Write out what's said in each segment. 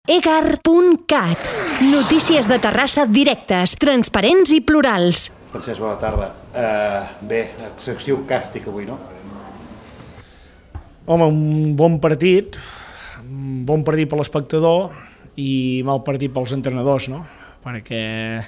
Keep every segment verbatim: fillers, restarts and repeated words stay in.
egar punt cat. Notícies de Terrassa directes, transparents i plurals. Francesc, bona tarda. Uh, bé, excessiu càstig avui, no? Home, un bon partit, un bon partit per l'espectador i mal partit pels entrenadors, no? Perquè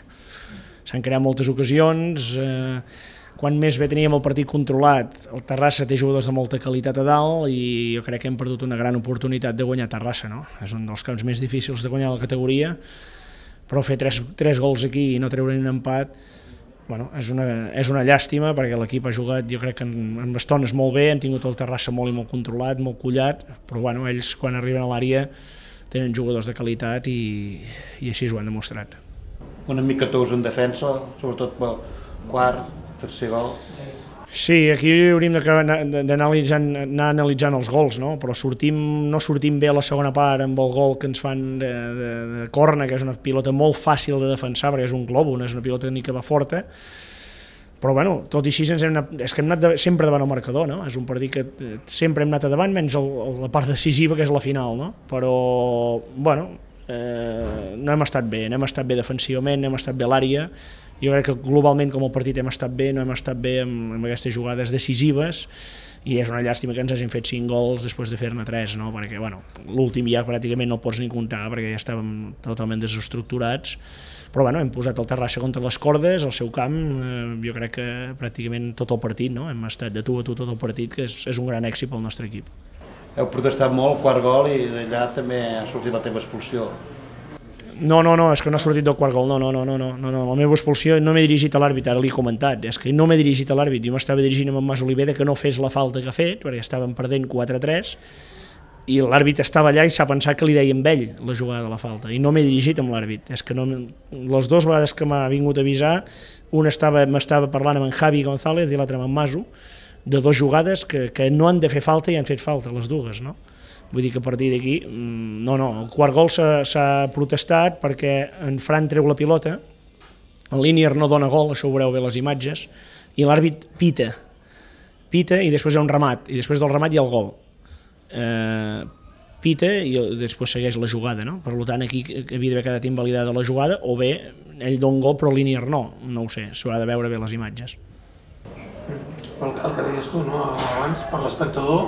s'han creat moltes ocasions, eh, quan més bé teníem el partit controlat, el Terrassa té jugadors de molta qualitat a dalt i jo crec que hem perdut una gran oportunitat de guanyar Terrassa, no? És un dels camps més difícils de guanyar la categoria, però fer tres, tres gols aquí i no treure un empat, bueno, és una, és una llàstima perquè l'equip ha jugat, jo crec que en, en estones molt bé, hem tingut el Terrassa molt i molt controlat, molt collat, però bueno, ells quan arriben a l'àrea tenen jugadors de qualitat i, i així ho han demostrat. Una mica tous en defensa, sobretot pel quart, tercer gol. Sí, aquí hauríem d'anar anar analitzant els gols, no? Però sortim, no sortim bé a la segona part amb el gol que ens fan de, de, de corna, que és una pilota molt fàcil de defensar perquè és un globo, no és una pilota ni que va forta, però bueno, tot i així ens hem anat, és que hem anat de, sempre davant el marcador, no? És un partit que sempre hem anat a davant, menys el, la part decisiva que és la final, no? Però, bueno, eh, no hem estat bé, no hem estat bé defensivament, no hem estat bé a l'àrea. Jo crec que globalment com el partit hem estat bé, no hem estat bé amb, amb aquestes jugades decisives i és una llàstima que ens hagin fet cinc gols després de fer-ne tres, no? Perquè bueno, l'últim ja pràcticament no el pots ni comptar perquè ja estàvem totalment desestructurats, però bueno, hem posat el Terrassa contra les cordes, al seu camp, eh, jo crec que pràcticament tot el partit, no? Hem estat de tu a tu tot el partit, que és, és un gran èxit pel nostre equip. Heu protestat molt el quart gol i d'allà també ha sortit la teva expulsió. No, no, no, és que no ha sortit del quart gol, no, no, no, no, no, no, la meva expulsió no m'he dirigit a l'àrbit, ara l'he comentat, és que no m'he dirigit a l'àrbit, jo m'estava dirigint amb en Mas Olivera que no fes la falta que ha fet, perquè estàvem perdent quatre a tres, i l'àrbit estava allà i s'ha pensat que li deia amb ell la jugada de la falta, i no m'he dirigit amb l'àrbit, és que no, les dues vegades que m'ha vingut a avisar, una m'estava parlant amb en Javi González i l'altra amb en Masu, de dues jugades que, que no han de fer falta i han fet falta, les dues, no? Vull dir que a partir d'aquí, no, no, el quart gol s'ha protestat perquè en Fran treu la pilota, el Línier no dona gol, això ho veureu bé les imatges, i l'àrbit pita, pita i després hi ha un remat, i després del remat hi ha el gol. Eh, pita i després segueix la jugada, no? Per tant, aquí havia d'haver quedat invalidada la jugada, o bé ell dona gol però el Línier no, no ho sé, s'haurà de veure bé les imatges. El que deies tu, no? Abans, per l'espectador,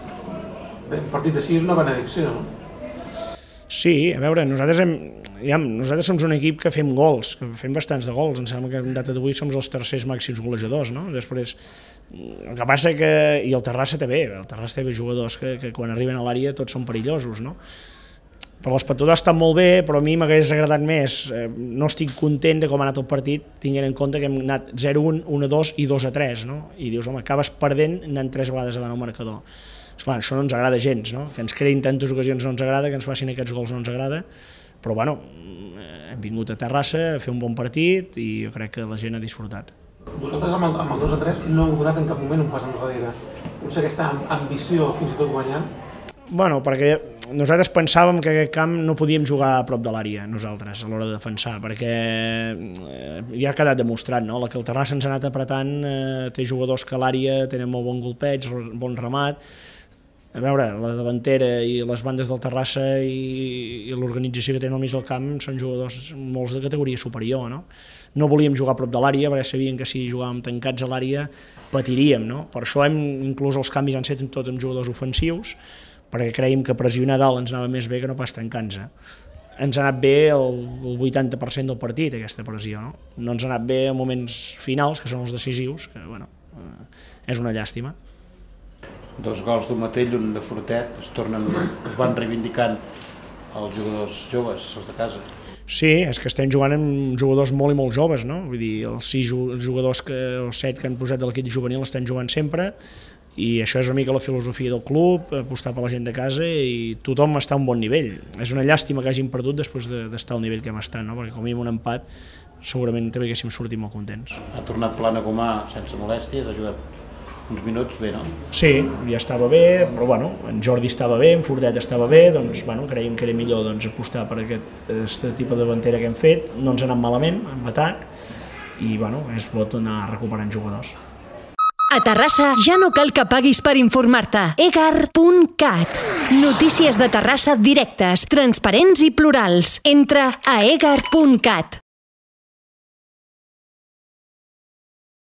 un partit així és una benedicció, no? Sí, a veure, nosaltres, hem, ja, nosaltres som un equip que fem gols, que fem bastants de gols, em sembla que en data d'avui som els tercers màxims golejadors, no? Després, el que passa que, i el Terrassa també, el Terrassa té jugadors que, que quan arriben a l'àrea tots són perillosos, no? Però l'espectador ha estat molt bé, però a mi m'hagués agradat més, no estic content de com ha anat el partit, tinguent en compte que hem anat zero a un, un a dos i dos a tres, no? I dius, home, acabes perdent anant tres vegades davant el marcador. Esclar, això no ens agrada gens, no? Que ens creïn tantes ocasions no ens agrada, que ens facin aquests gols no ens agrada, però bueno, hem vingut a Terrassa a fer un bon partit i jo crec que la gent ha disfrutat. Vosaltres amb el, amb el dos a tres no heu donat en cap moment un pas enrere. Potser aquesta ambició fins i tot guanyant? Bueno, perquè nosaltres pensàvem que aquest camp no podíem jugar a prop de l'àrea, nosaltres, a l'hora de defensar, perquè ja ha quedat demostrat, no? La que el Terrassa ens ha anat apretant, eh, té jugadors que a l'àrea tenen molt bon golpeig, bon remat. A veure, la davantera i les bandes del Terrassa i, i l'organització que tenen al mig del camp són jugadors molts de categoria superior, no? No volíem jugar a prop de l'àrea perquè sabíem que si jugàvem tancats a l'àrea patiríem, no? Per això hem, inclús els canvis han estat tot amb jugadors ofensius, perquè creiem que pressionar dalt ens anava més bé que no pas tancant-se. Ens ha anat bé el, el vuitanta per cent del partit, aquesta pressió, no? No ens ha anat bé en moments finals, que són els decisius, que, bueno, eh, és una llàstima. Dos gols d'un Matell, un de Fortet, es tornen, es van reivindicant els jugadors joves, els de casa. Sí, és que estem jugant amb jugadors molt i molt joves, no? Vull dir, els sis jugadors, que, els set que han posat de l'equip juvenil estan jugant sempre, i això és una mica la filosofia del club, apostar per la gent de casa i tothom està a un bon nivell. És una llàstima que hagin perdut després d'estar al nivell que hem estat, no? Perquè com a mínim un empat segurament també haguéssim sortit molt contents. Ha tornat Plana Gomà sense molèsties, ha jugat uns minuts bé, no? Sí, ja estava bé, però bueno, en Jordi estava bé, en Fortet estava bé, doncs bueno, creiem que era millor doncs, apostar per aquest, aquest tipus de davantera que hem fet, no ens ha anat malament, amb atac, i bueno, és bo anar recuperant jugadors. A Terrassa ja no cal que paguis per informar-te. egar punt cat. Notícies de Terrassa directes, transparents i plurals. Entra a egar punt cat.